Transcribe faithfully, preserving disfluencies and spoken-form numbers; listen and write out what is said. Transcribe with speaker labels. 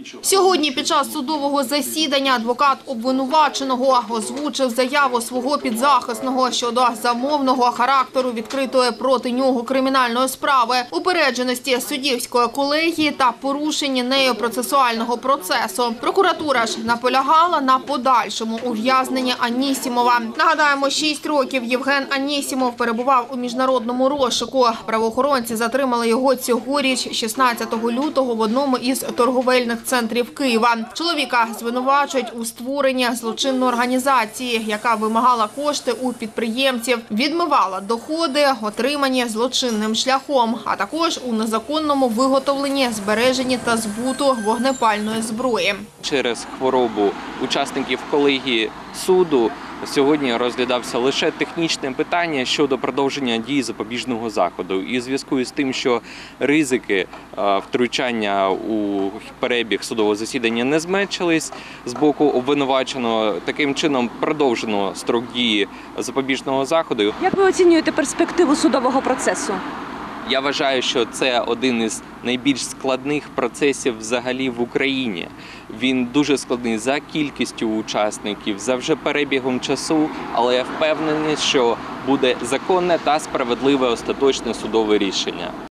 Speaker 1: Сьогодні під час судового засідання адвокат обвинуваченого озвучив заяву свого підзахисного щодо замовного характеру відкритої проти нього кримінальної справи, упередженості суддівської колегії та порушення нею процесуального процесу. Прокуратура ж наполягала на подальшому ув'язненні Анісімова. Нагадаємо, шість років Євген Анісімов перебував у міжнародному розшуку. Правоохоронці затримали його цьогоріч, шістнадцятого лютого, в одному із торговельних центрів Києва. Чоловіка звинувачують у створенні злочинної організації, яка вимагала кошти у підприємців, відмивала доходи, отримані злочинним шляхом, а також у незаконному виготовленні, збереженні та збуту вогнепальної зброї.
Speaker 2: Через хворобу учасників колегії суду сьогодні розглядався лише технічне питання щодо продовження дії запобіжного заходу. І в зв'язку із тим, що ризики втручання у перебіг судового засідання не зменшились з боку обвинуваченого, таким чином продовжено строк дії запобіжного заходу.
Speaker 3: Як ви оцінюєте перспективу судового процесу?
Speaker 2: Я вважаю, що це один із найбільш складних процесів взагалі в Україні. Він дуже складний за кількістю учасників, за вже перебігом часу, але я впевнений, що буде законне та справедливе остаточне судове рішення.